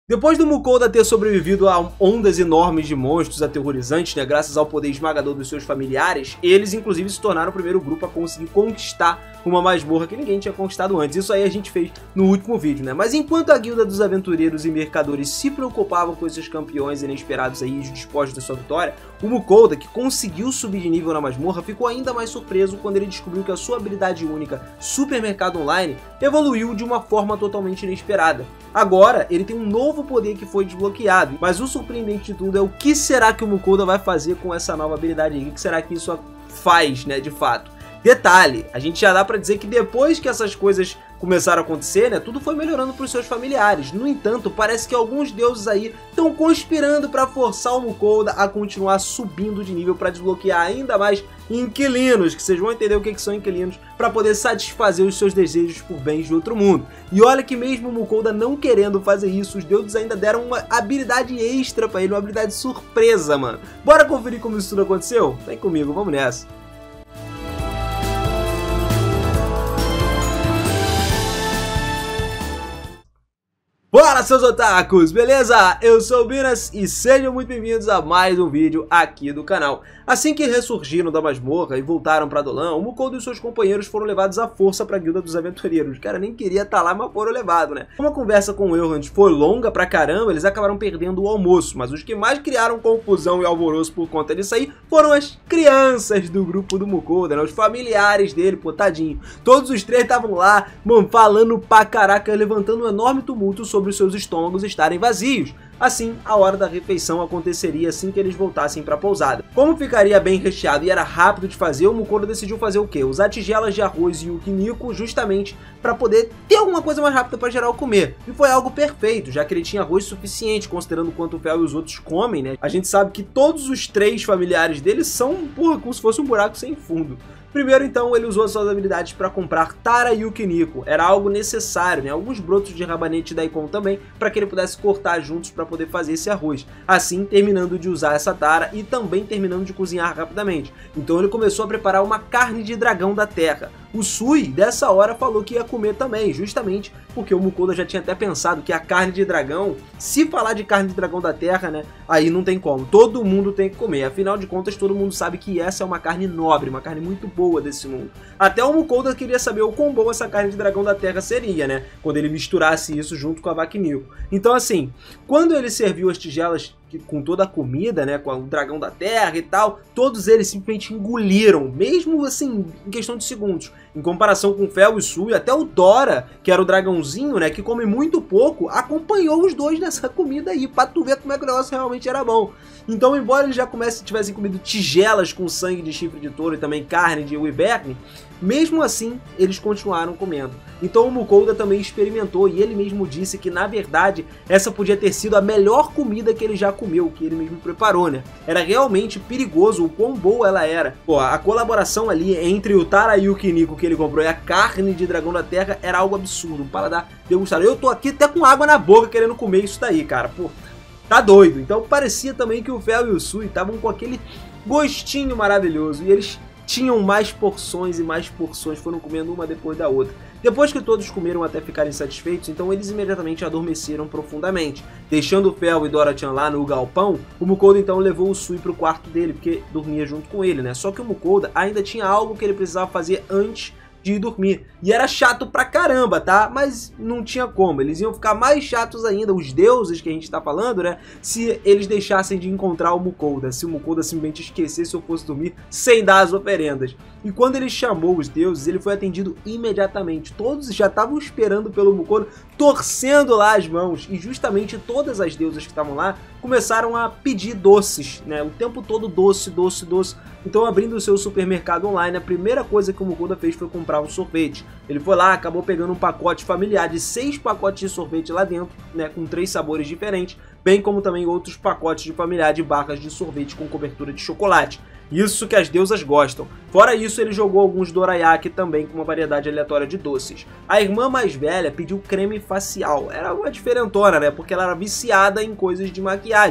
Depois do Mukoda ter sobrevivido a ondas enormes de monstros aterrorizantes, né, graças ao poder esmagador dos seus familiares, eles inclusive se tornaram o primeiro grupo a conseguir conquistar uma masmorra que ninguém tinha conquistado antes. Isso aí a gente fez no último vídeo, né? Mas enquanto a guilda dos aventureiros e mercadores se preocupavam com esses campeões inesperados aí dispostos da sua vitória, o Mukoda, que conseguiu subir de nível na masmorra, ficou ainda mais surpreso quando ele descobriu que a sua habilidade única, Supermercado Online, evoluiu de uma forma totalmente inesperada. Agora, ele tem um novo poder que foi desbloqueado, mas o surpreendente de tudo é o que será que o Mukoda vai fazer com essa nova habilidade aí, o que será que isso faz, né, de fato. Detalhe, a gente já dá pra dizer que depois que essas coisas começaram a acontecer, né, tudo foi melhorando para os seus familiares. No entanto, parece que alguns deuses aí estão conspirando para forçar o Mukoda a continuar subindo de nível para desbloquear ainda mais inquilinos, que vocês vão entender o que são inquilinos, para poder satisfazer os seus desejos por bens de outro mundo. E olha que mesmo o Mukoda não querendo fazer isso, os deuses ainda deram uma habilidade extra para ele, uma habilidade surpresa, mano. Bora conferir como isso tudo aconteceu? Vem comigo, vamos nessa. Bora, seus otakus, beleza? Eu sou o Binas e sejam muito bem-vindos a mais um vídeo aqui do canal. Assim que ressurgiram da masmorra e voltaram pra Dolan, o Mukoda e seus companheiros foram levados à força pra guilda dos aventureiros. O cara nem queria estar lá, mas foram levados, né? Como a conversa com o Elrond foi longa pra caramba, eles acabaram perdendo o almoço, mas os que mais criaram confusão e alvoroço por conta disso aí foram as crianças do grupo do Mukoda, né? Os familiares dele, pô, tadinho. Todos os três estavam lá, mano, falando pra caraca, levantando um enorme tumulto sobre os seus estômagos estarem vazios. Assim, a hora da refeição aconteceria assim que eles voltassem para a pousada. Como ficaria bem recheado e era rápido de fazer, o Mukoda decidiu fazer o quê? Usar tigelas de arroz e yukiniko justamente para poder ter alguma coisa mais rápida para geral comer. E foi algo perfeito, já que ele tinha arroz suficiente, considerando quanto o Fel e os outros comem, né? A gente sabe que todos os três familiares dele são, porra, como se fosse um buraco sem fundo. Primeiro, então, ele usou as suas habilidades para comprar Tara e Yukiniko. Era algo necessário, né? Alguns brotos de rabanete e daikon também, para que ele pudesse cortar juntos para poder fazer esse arroz. Assim, terminando de usar essa Tara e também terminando de cozinhar rapidamente. Então ele começou a preparar uma carne de dragão da terra. O Sui, dessa hora, falou que ia comer também, justamente porque o Mukoda já tinha até pensado que a carne de dragão, se falar de carne de dragão da terra, né, aí não tem como, todo mundo tem que comer. Afinal de contas, todo mundo sabe que essa é uma carne nobre, uma carne muito boa desse mundo. Até o Mukoda queria saber o quão boa essa carne de dragão da terra seria, né, quando ele misturasse isso junto com a Vaquinil. Então, assim, quando ele serviu as tigelas com toda a comida, né, com o dragão da terra e tal, todos eles simplesmente engoliram, mesmo assim, em questão de segundos. Em comparação com o Fel e o Sui, até o Dora, que era o dragãozinho, né, que come muito pouco, acompanhou os dois nessa comida aí, pra tu ver como é que o negócio realmente era bom. Então, embora eles já tivessem comido tigelas com sangue de chifre de touro e também carne de wyvern, mesmo assim, eles continuaram comendo. Então o Mukoda também experimentou e ele mesmo disse que, na verdade, essa podia ter sido a melhor comida que ele já comeu, que ele mesmo preparou, né? Era realmente perigoso o quão boa ela era. Pô, a colaboração ali entre o Tara e o Yukiniko que ele comprou e a carne de dragão da terra era algo absurdo, um paladar degustado. Eu tô aqui até com água na boca querendo comer isso daí, cara. Pô, tá doido. Então parecia também que o Fel e o Sui estavam com aquele gostinho maravilhoso e eles tinham mais porções e mais porções, foram comendo uma depois da outra. Depois que todos comeram até ficarem satisfeitos, então eles imediatamente adormeceram profundamente. Deixando o Fel e Dora-chan lá no galpão, o Mukoda então levou o Sui para o quarto dele, porque dormia junto com ele, né? Só que o Mukoda ainda tinha algo que ele precisava fazer antes de ir dormir. E era chato pra caramba, tá? Mas não tinha como. Eles iam ficar mais chatos ainda, os deuses que a gente tá falando, né? Se eles deixassem de encontrar o Mukoda. Se o Mukoda simplesmente esquecesse ou fosse dormir sem dar as oferendas. E quando ele chamou os deuses, ele foi atendido imediatamente. Todos já estavam esperando pelo Mukoda, torcendo lá as mãos. E justamente todas as deusas que estavam lá começaram a pedir doces, né? O tempo todo doce, doce, doce. Então, abrindo o seu supermercado online, a primeira coisa que o Mukoda fez foi comprar um sorvete. Ele foi lá, acabou pegando um pacote familiar de 6 pacotes de sorvete lá dentro, né, com 3 sabores diferentes, bem como também outros pacotes de familiar de barras de sorvete com cobertura de chocolate. Isso que as deusas gostam. Fora isso, ele jogou alguns dorayaki também com uma variedade aleatória de doces. A irmã mais velha pediu creme facial. Era uma diferentona, né? Porque ela era viciada em coisas de maquiagem.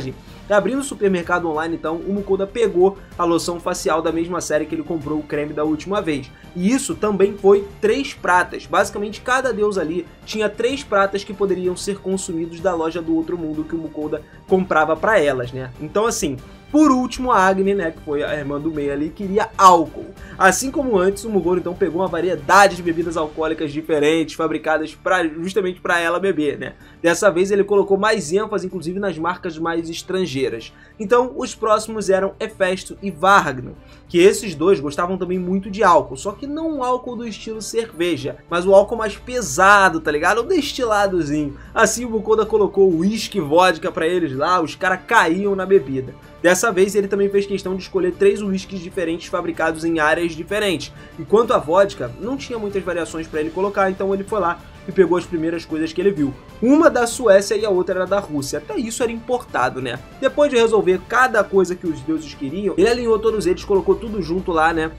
Abrindo o supermercado online, então, o Mukoda pegou a loção facial da mesma série que ele comprou o creme da última vez. E isso também foi 3 pratas. Basicamente, cada deus ali tinha 3 pratas que poderiam ser consumidos da loja do outro mundo que o Mukoda comprava para elas, né? Então, assim, por último, a Agni, né, que foi a irmã do Mei ali, queria álcool. Assim como antes, o Mukoda então pegou uma variedade de bebidas alcoólicas diferentes, fabricadas justamente para ela beber, né? Dessa vez ele colocou mais ênfase, inclusive, nas marcas mais estrangeiras. Então, os próximos eram Hefesto e Vargno, que esses dois gostavam também muito de álcool, só que não um álcool do estilo cerveja, mas o álcool mais pesado, tá ligado? Um destiladozinho. Assim, o Mukoda colocou uísque e vodka para eles lá, os caras caíam na bebida. Dessa vez ele também fez questão de escolher 3 uísques diferentes fabricados em áreas diferentes. Enquanto a vodka não tinha muitas variações para ele colocar, então ele foi lá e pegou as primeiras coisas que ele viu. Uma da Suécia e a outra era da Rússia. Até isso era importado, né? Depois de resolver cada coisa que os deuses queriam, ele alinhou todos eles, colocou tudo junto lá, né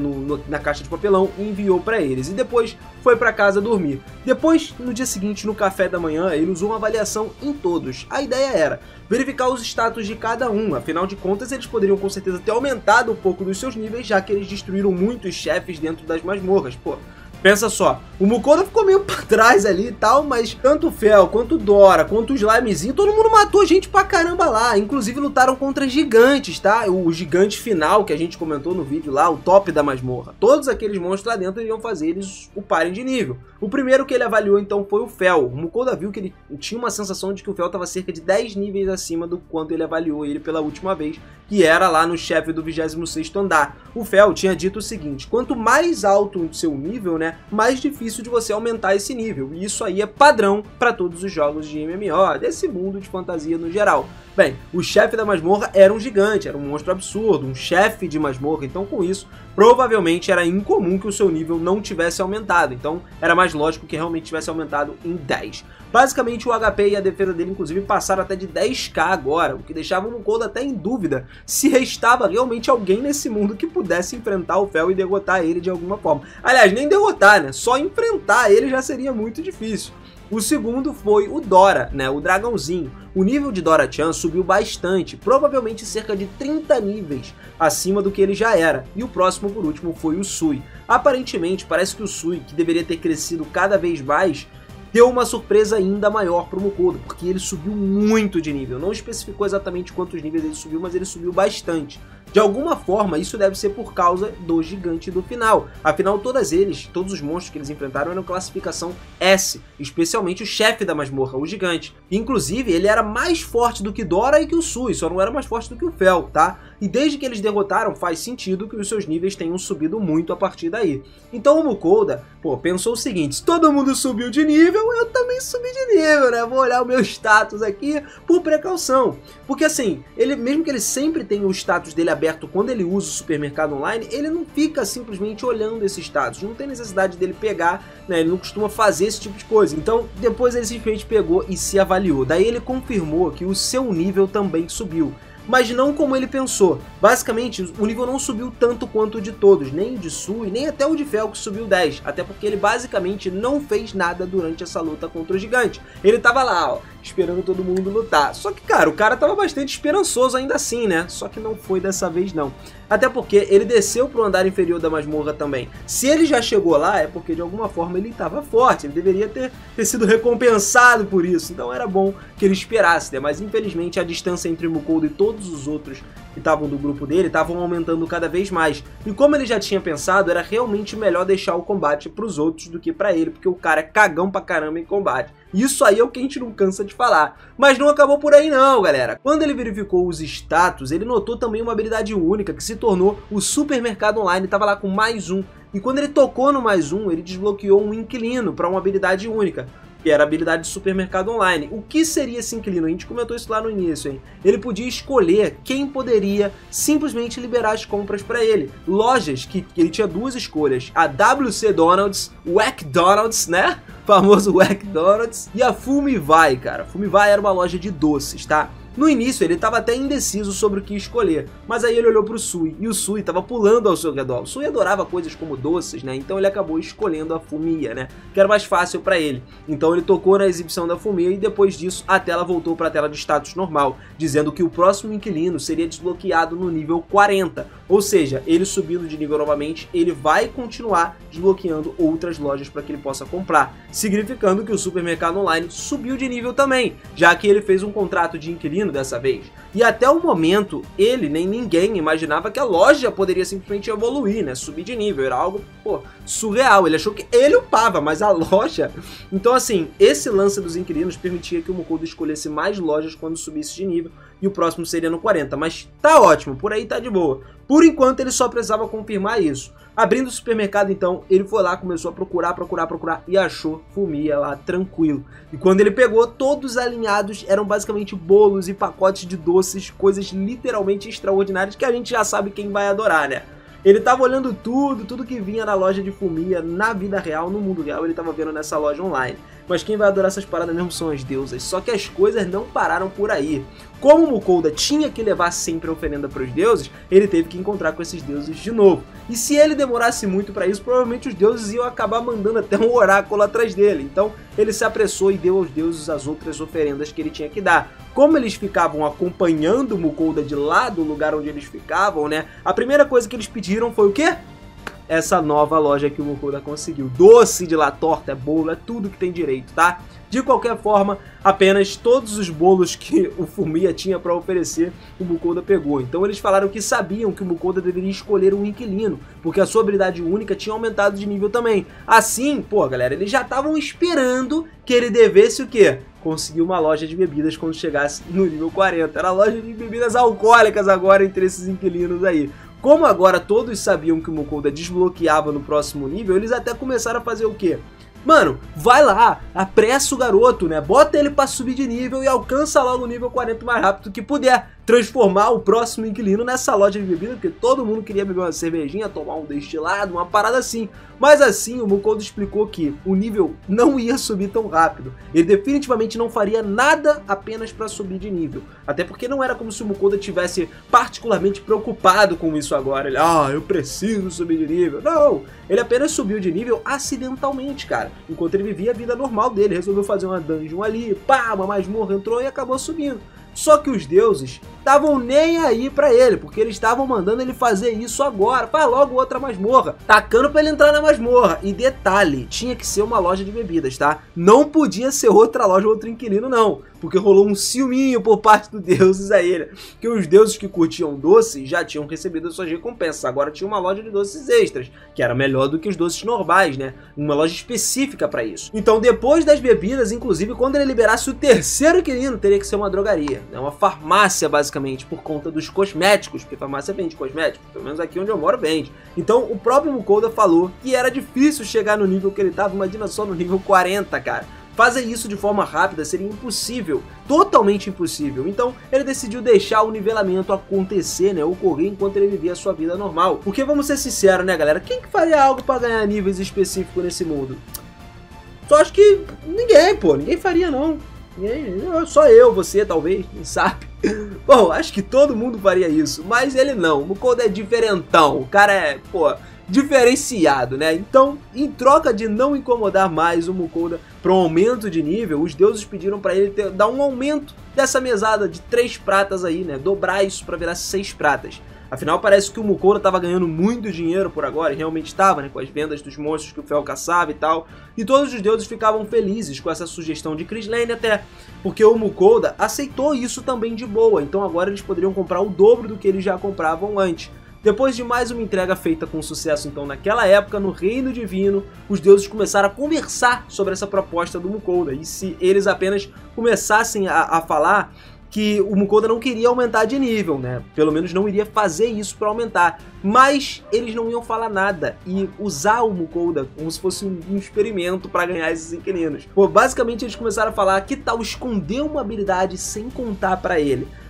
na caixa de papelão e enviou para eles. E depois foi para casa dormir. Depois, no dia seguinte, no café da manhã, ele usou uma avaliação em todos. A ideia era verificar os status de cada um. Afinal de contas, eles poderiam com certeza ter aumentado um pouco dos seus níveis, já que eles destruíram muitos chefes dentro das masmorras. Pô, pensa só, o Mukoda ficou meio pra trás ali e tal, mas tanto o Fel, quanto o Dora, quanto o Slimezinho, todo mundo matou gente pra caramba lá. Inclusive lutaram contra gigantes, tá? O gigante final que a gente comentou no vídeo lá, o top da masmorra. Todos aqueles monstros lá dentro iriam fazer eles uparem de nível. O primeiro que ele avaliou então foi o Fel. O Mukoda viu que ele tinha uma sensação de que o Fel estava cerca de 10 níveis acima do quanto ele avaliou ele pela última vez, que era lá no chefe do 26º andar. O Fel tinha dito o seguinte: quanto mais alto o seu nível, né, mais difícil de você aumentar esse nível. E isso aí é padrão para todos os jogos de MMO, desse mundo de fantasia no geral. Bem, o chefe da masmorra era um gigante, era um monstro absurdo, um chefe de masmorra, então com isso, provavelmente era incomum que o seu nível não tivesse aumentado, então era mais lógico que realmente tivesse aumentado em 10. Basicamente o HP e a defesa dele inclusive passaram até de 10k agora, o que deixava o Mukoda até em dúvida se restava realmente alguém nesse mundo que pudesse enfrentar o Fel e derrotar ele de alguma forma. Aliás, nem derrotar, né? Só enfrentar ele já seria muito difícil. O segundo foi o Dora, né, o dragãozinho. O nível de Dora-chan subiu bastante, provavelmente cerca de 30 níveis acima do que ele já era. E o próximo, por último, foi o Sui. Aparentemente, parece que o Sui, que deveria ter crescido cada vez mais, deu uma surpresa ainda maior para o Mukoda, porque ele subiu muito de nível. Não especificou exatamente quantos níveis ele subiu, mas ele subiu bastante. De alguma forma, isso deve ser por causa do gigante do final. Afinal, todos os monstros que eles enfrentaram eram classificação S, especialmente o chefe da masmorra, o gigante. Inclusive, ele era mais forte do que Dora e que o Sui, só não era mais forte do que o Fel, tá? E desde que eles derrotaram, faz sentido que os seus níveis tenham subido muito a partir daí. Então o Mukoda, pô, pensou o seguinte: se todo mundo subiu de nível, eu também subi de nível, né? Vou olhar o meu status aqui por precaução. Porque assim, mesmo que ele sempre tenha o status dele aberto quando ele usa o supermercado online, ele não fica simplesmente olhando esse status. Não tem necessidade dele pegar, né? Ele não costuma fazer esse tipo de coisa. Então, depois ele simplesmente pegou e se avaliou. Daí ele confirmou que o seu nível também subiu. Mas não como ele pensou. Basicamente, o nível não subiu tanto quanto o de todos, nem o de Sui, nem até o de Fel, que subiu 10. Até porque ele basicamente não fez nada durante essa luta contra o gigante. Ele tava lá, ó, esperando todo mundo lutar. Só que, cara, o cara tava bastante esperançoso ainda assim, né? Só que não foi dessa vez, não. Até porque ele desceu pro andar inferior da masmorra também. Se ele já chegou lá, é porque de alguma forma ele estava forte. Ele deveria ter sido recompensado por isso. Então era bom que ele esperasse, né? Mas infelizmente a distância entre o Mukoda e todos os outros que estavam do grupo dele estavam aumentando cada vez mais. E como ele já tinha pensado, era realmente melhor deixar o combate pros outros do que pra ele, porque o cara é cagão pra caramba em combate. Isso aí é o que a gente não cansa de falar. Mas não acabou por aí não, galera. Quando ele verificou os status, ele notou também uma habilidade única que se tornou o supermercado online. Tava lá com mais um. E quando ele tocou no mais um, ele desbloqueou um inquilino para uma habilidade única, que era a habilidade de supermercado online. O que seria esse inquilino? A gente comentou isso lá no início, hein? Ele podia escolher quem poderia simplesmente liberar as compras para ele. Lojas que ele tinha duas escolhas: a WC Donald's, o McDonald's, né? Famoso McDonald's, e a Fumivai, cara. Fumivai era uma loja de doces, tá? No início ele estava até indeciso sobre o que escolher, mas aí ele olhou para o Sui, e o Sui estava pulando ao seu redor. O Sui adorava coisas como doces, né? Então ele acabou escolhendo a Fumiya, né? Que era mais fácil para ele. Então ele tocou na exibição da Fumiya e depois disso a tela voltou para a tela de status normal, dizendo que o próximo inquilino seria desbloqueado no nível 40. Ou seja, ele subindo de nível novamente, ele vai continuar desbloqueando outras lojas para que ele possa comprar, significando que o Supermercado Online subiu de nível também, já que ele fez um contrato de inquilino dessa vez. E até o momento, ele nem ninguém imaginava que a loja poderia simplesmente evoluir, né? Subir de nível, era algo, pô, surreal. Ele achou que ele upava, mas a loja... Então assim, esse lance dos inquilinos permitia que o Mukoda escolhesse mais lojas quando subisse de nível, e o próximo seria no 40, mas tá ótimo, por aí tá de boa. Por enquanto ele só precisava confirmar isso. Abrindo o supermercado então, ele foi lá, começou a procurar e achou Fumiya lá tranquilo. E quando ele pegou, todos alinhados eram basicamente bolos e pacotes de doces, coisas literalmente extraordinárias que a gente já sabe quem vai adorar, né? Ele tava olhando tudo que vinha na loja de Fumiya, na vida real, no mundo real, ele tava vendo nessa loja online. Mas quem vai adorar essas paradas mesmo são as deusas, só que as coisas não pararam por aí. Como o Mukoda tinha que levar sempre a oferenda para os deuses, ele teve que encontrar com esses deuses de novo. E se ele demorasse muito para isso, provavelmente os deuses iam acabar mandando até um oráculo atrás dele. Então ele se apressou e deu aos deuses as outras oferendas que ele tinha que dar. Como eles ficavam acompanhando o Mukoda de lá do lugar onde eles ficavam, né? A primeira coisa que eles pediram foi o quê? Essa nova loja que o Mukoda conseguiu. Doce de lá, torta, bolo, é tudo que tem direito, tá? De qualquer forma, apenas todos os bolos que o Fumiya tinha para oferecer, o Mukoda pegou. Então eles falaram que sabiam que o Mukoda deveria escolher um inquilino, porque a sua habilidade única tinha aumentado de nível também. Assim, pô, galera, eles já estavam esperando que ele devesse o quê? Conseguir uma loja de bebidas quando chegasse no nível 40. Era a loja de bebidas alcoólicas agora entre esses inquilinos aí. Como agora todos sabiam que o Mukoda desbloqueava no próximo nível, eles até começaram a fazer o quê? Mano, vai lá, apressa o garoto, né? Bota ele pra subir de nível e alcança logo o nível 40 o mais rápido que puder. Transformar o próximo inquilino nessa loja de bebida, porque todo mundo queria beber uma cervejinha, tomar um destilado, uma parada assim. Mas assim, o Mukoda explicou que o nível não ia subir tão rápido. Ele definitivamente não faria nada apenas para subir de nível. Até porque não era como se o Mukoda tivesse particularmente preocupado com isso agora. Ele, eu preciso subir de nível. Não, ele apenas subiu de nível acidentalmente, cara. Enquanto ele vivia a vida normal dele, resolveu fazer uma dungeon ali, pá, uma masmorra entrou e acabou subindo. Só que os deuses estavam nem aí pra ele, porque eles estavam mandando ele fazer isso agora. Faz logo outra masmorra, tacando pra ele entrar na masmorra. E detalhe, tinha que ser uma loja de bebidas, tá? Não podia ser outra loja, outro inquilino não, porque rolou um ciúminho por parte dos deuses a ele, que os deuses que curtiam doces já tinham recebido as suas recompensas. Agora tinha uma loja de doces extras, que era melhor do que os doces normais, né? Uma loja específica pra isso. Então depois das bebidas, inclusive, quando ele liberasse o terceiro inquilino, teria que ser uma drogaria, né? Uma farmácia, basicamente, por conta dos cosméticos, porque farmácia vende cosméticos, pelo menos aqui onde eu moro vende. Então o próprio Mukoda falou que era difícil chegar no nível que ele tava, imagina só no nível 40, cara. Fazer isso de forma rápida seria impossível, totalmente impossível. Então ele decidiu deixar o nivelamento acontecer, né, ocorrer enquanto ele vivia a sua vida normal. Porque vamos ser sinceros, né, galera, quem que faria algo para ganhar níveis específicos nesse mundo? Só acho que ninguém, pô, ninguém faria não. Só eu, você talvez, quem sabe. Bom, acho que todo mundo faria isso, mas ele não. O Mukoda é diferentão, o cara é, pô, diferenciado, né? Então, em troca de não incomodar mais o Mukoda para um aumento de nível, os deuses pediram para ele dar um aumento dessa mesada de 3 pratas aí, né? Dobrar isso para virar 6 pratas. Afinal, parece que o Mukoda estava ganhando muito dinheiro por agora, e realmente estava, né, com as vendas dos monstros que o Fel caçava e tal. E todos os deuses ficavam felizes com essa sugestão de Chris Lane até, porque o Mukoda aceitou isso também de boa, então agora eles poderiam comprar o dobro do que eles já compravam antes. Depois de mais uma entrega feita com sucesso então naquela época, no Reino Divino, os deuses começaram a conversar sobre essa proposta do Mukoda, e se eles apenas começassem a falar que o Mukoda não queria aumentar de nível, né? Pelo menos não iria fazer isso para aumentar. Mas eles não iam falar nada e usar o Mukoda como se fosse um experimento para ganhar esses inquilinos. Pô, basicamente eles começaram a falar que tal esconder uma habilidade sem contar para ele.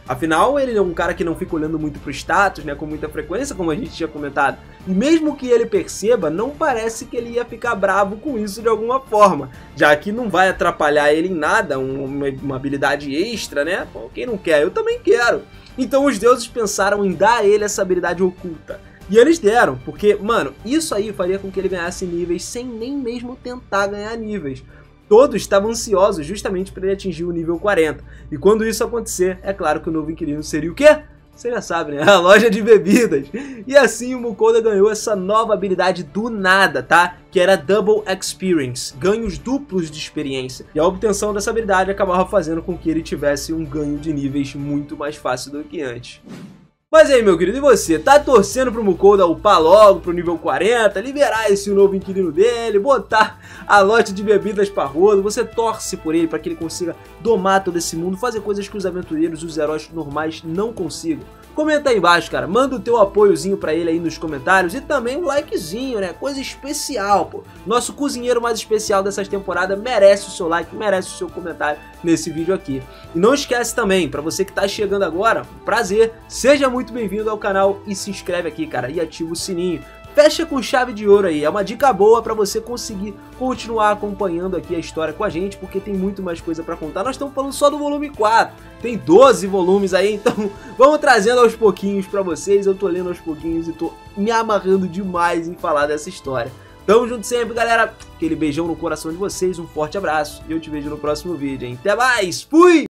Afinal, ele é um cara que não fica olhando muito pro status, né, com muita frequência, como a gente tinha comentado. E mesmo que ele perceba, não parece que ele ia ficar bravo com isso de alguma forma, já que não vai atrapalhar ele em nada, uma habilidade extra, né? Bom, quem não quer? Eu também quero. Então os deuses pensaram em dar a ele essa habilidade oculta. E eles deram, porque, mano, isso aí faria com que ele ganhasse níveis sem nem mesmo tentar ganhar níveis. Todos estavam ansiosos justamente para ele atingir o nível 40. E quando isso acontecer, é claro que o novo inquilino seria o quê? Você já sabe, né? A loja de bebidas. E assim o Mukoda ganhou essa nova habilidade do nada, tá? Que era Double Experience, ganhos duplos de experiência. E a obtenção dessa habilidade acabava fazendo com que ele tivesse um ganho de níveis muito mais fácil do que antes. Mas aí, meu querido, e você? Tá torcendo pro Mukoda upar logo pro nível 40, liberar esse novo inquilino dele, botar a loja de bebidas pra rodo? Você torce por ele para que ele consiga domar todo esse mundo, fazer coisas que os aventureiros e os heróis normais não consigam? Comenta aí embaixo, cara, manda o teu apoiozinho pra ele aí nos comentários e também um likezinho, né? Coisa especial, pô. Nosso cozinheiro mais especial dessa temporada merece o seu like, merece o seu comentário nesse vídeo aqui. E não esquece também, pra você que tá chegando agora, prazer, seja muito bem-vindo ao canal e se inscreve aqui, cara, e ativa o sininho. Fecha com chave de ouro aí, é uma dica boa pra você conseguir continuar acompanhando aqui a história com a gente, porque tem muito mais coisa pra contar. Nós estamos falando só do volume 4, tem 12 volumes aí, então vamos trazendo aos pouquinhos pra vocês. Eu tô lendo aos pouquinhos e tô me amarrando demais em falar dessa história. Tamo junto sempre, galera, aquele beijão no coração de vocês, um forte abraço e eu te vejo no próximo vídeo, hein? Até mais, fui!